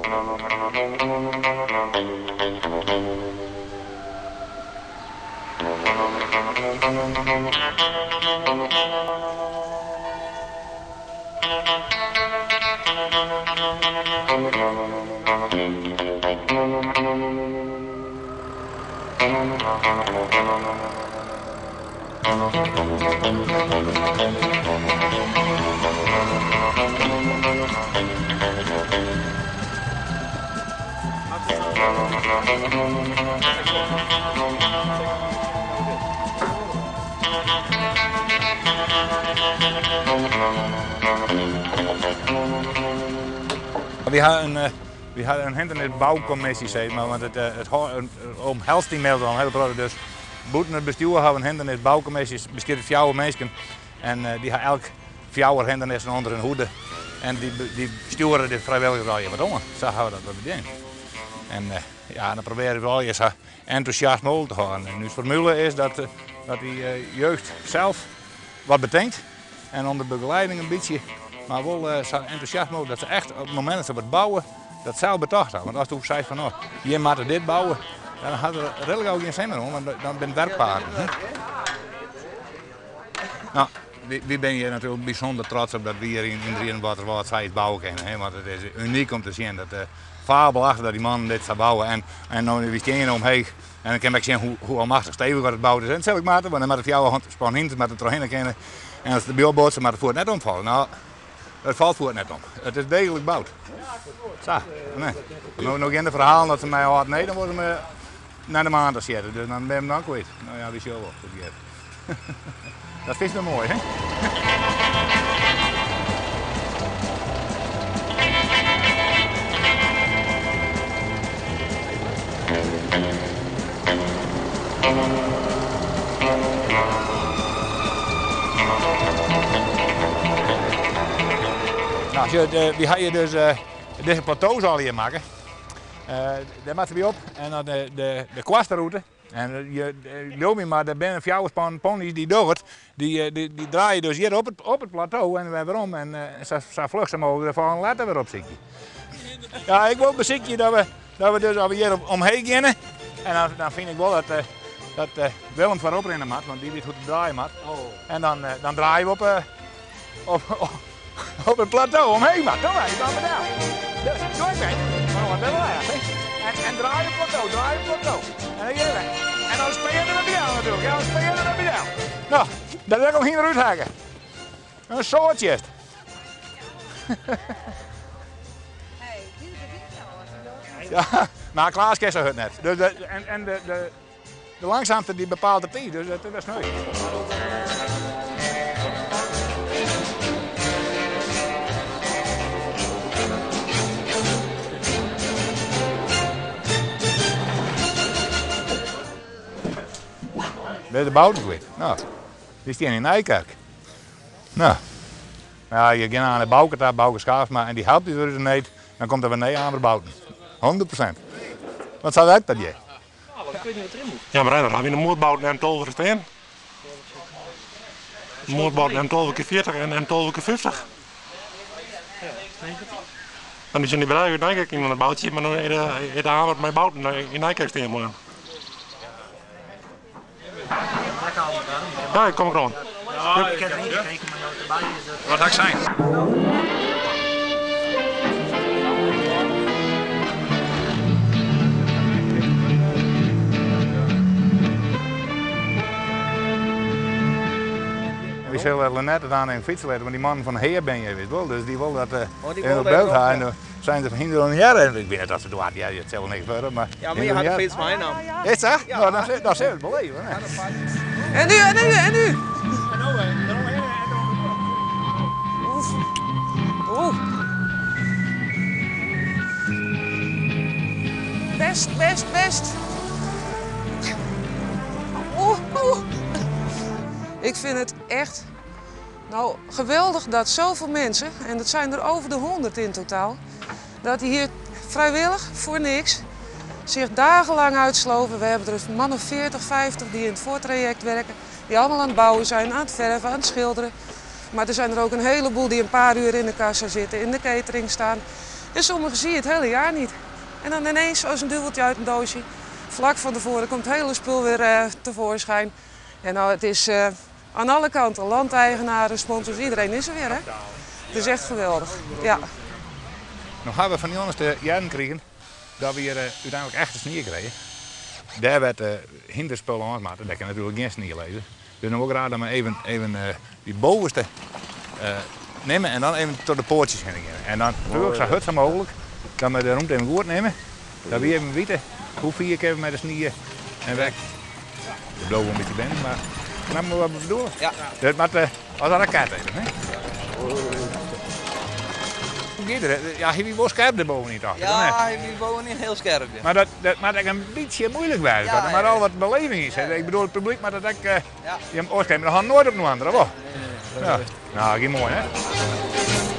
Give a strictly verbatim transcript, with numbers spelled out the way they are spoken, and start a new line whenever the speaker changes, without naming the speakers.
We hadden een, we hadden een hindernisbouwcommissie, zeg maar, want het, het, het omhelst die mail dan heel groot. Dus buiten het bestuur hebben we een hindernisbouwcommissie, bestaat uit vier mensen. En uh, die hebben elk vier hindernissen onder hun hoede. En die, die sturen de vrijwilligers al je wat om. Zo gaan we dat bedenken. En uh, ja, dan proberen we al je zo enthousiast mogelijk te gaan. En nu het formule is dat, uh, dat die uh, jeugd zelf wat bedenkt. En onder begeleiding een beetje, maar wel uh, zo enthousiast mogelijk dat ze echt op het moment dat ze wat bouwen, dat zelf betaald hebben. Want als je zei van, oh, je moet dit bouwen, dan hadden we redelijk ook geen zin meer om, want dan ben je werkpaarden. Nou, wie ben je natuurlijk bijzonder trots op dat we hier in, in Drieënwaterwoude zoiets bouwen kunnen. Hè? Want het is uniek om te zien dat uh, fabelachtig dat die man dit zou bouwen. En, en nu we staan omheen en dan kan ik zien hoe, hoe almachtig stevig wat het bouwen is. En dat zal ik maken, want dan moet het jouw span hinten met het erheen kennen. En als de biobootsen maar het voort net omvallen. Nou, het valt voort net om. Het is degelijk bouwd. Zo, nee. Nu nog in de verhaal dat ze mij hadden, nee, dan worden we naar de maand zetten. Dus dan ben ik dan kwijt. Nou ja, die show wel. Dat vind ik mooi, hè? Nou, je, de, we gaan je dus uh, deze plateaus al hier maken. Uh, daar moeten we op en dan de, de, de kwastenroute. En je loopt maar, er zijn vier ponies die door het, die, die, die draaien dus hier op het, op het plateau en we hebben om en uh, zo, zo vlug ze mogen ervan laten weer op zitten. Ja, ik wil bezieken dat we, dat we dus we hier op, omheen gaan. En dan, dan vind ik wel dat, uh, dat uh, Willem van oprennen moet, want die weet hoe te draaien moet. Oh. En dan, uh, dan draaien we op, uh, op, op, op het plateau omheen, maar kom maar, je kan me daar. Dus, doe ik mee, maar wat willen wij eigenlijk? En, en draai op het plateau, draai op het plateau. En dan hier weg. En dan speel je er bij jou natuurlijk, ja, dan speel je er bij jou. Nou, dat wil ik hem hier eruit hakken. Een soortje is het. Ja, maar Klaas kent het net. Dus de, en en de, de, de langzaamste die bepaalt de tijd, dus dat, dat is nooit. Dit is de bouwkwijt. Nou, die staan in Nijkerk. Nou, ja, je gaat aan de bouwkant, daar bouwen schaaf, maar en die helpt je dus niet, dan komt er weer nee aan de bouwen. honderd procent. Wat zou dat dat je?
Ik weet niet wat erin moet.
Ja, maar dan hebben we een moordbout en tolver staan. Een moordbout en tolver keer veertig en en tolver keer vijftig. Dan is je niet blij in Nijkerk in een boutje, maar dan is de hamer met bouten in Nijkerk staan moeten. Ja, ik kom gewoon.
Ja, ik heb er niet gekeken, maar nou erbij is het.
Wat had ik zijn? We zullen Lennette aan een fiets leiden, maar die man van Heer ben je weet wel, dus die wil dat uh,
oh, die
in het beeld gaan. En dan zijn ze van hinder een jaar en ik weet niet dat ze doen, ja, het zal niks verder, maar...
Ja, maar je had de fiets mij nou.
Is dat? Ja, nou, dan, dan zullen we het beleven. Hè?
En nu, en nu, en nu? Oeh. Best, best, best. Oeh, oeh. Ik vind het echt nou, geweldig dat zoveel mensen, en dat zijn er over de honderd in totaal, dat die hier vrijwillig voor niks zich dagenlang uitsloven. We hebben er een man of veertig, vijftig die in het voortraject werken, die allemaal aan het bouwen zijn, aan het verven, aan het schilderen. Maar er zijn er ook een heleboel die een paar uur in de kassa zitten, in de catering staan. En sommigen zie je het hele jaar niet. En dan ineens als een duveltje uit een doosje. Vlak van tevoren komt het hele spul weer uh, tevoorschijn. En nou, het is uh, aan alle kanten, landeigenaren, sponsors, iedereen is er weer. Hè? Het is echt geweldig. Ja.
Nog hebben we van die onderste jaren gekregen dat we hier uh, uiteindelijk echt de sneeuw kregen. Daar werd uh, hinderspul aan gemaakt, dat kan natuurlijk geen sneeuw lezen. Dus dan wil ik raad dat we even, even uh, die bovenste uh, nemen en dan even tot de poortjes gaan. En dan natuurlijk zo goed zo mogelijk dat we de ruimte even goed nemen. Dat we even weten hoe vier keer met de sneeuw en weg. De blauwe een beetje binnen, maar snap je wat we bedoelen?
Ja.
Dat moet uh, als een raket even. Hè? Ja, hij was scherp erboven niet achter.
Ja, hij is boven niet heel scherp. Ja.
Maar dat, dat maakt echt een beetje moeilijk bij.
Ja,
dat er maar
ja,
al
ja.
wat beleving is.
Ja, ja.
Ik bedoel, het publiek, maar dat ik. Uh,
Ja.
Je oorsprong, we gaan nooit op een andere. Wel.
Nee, nee, nee.
Ja. Nou, geen mooi hè.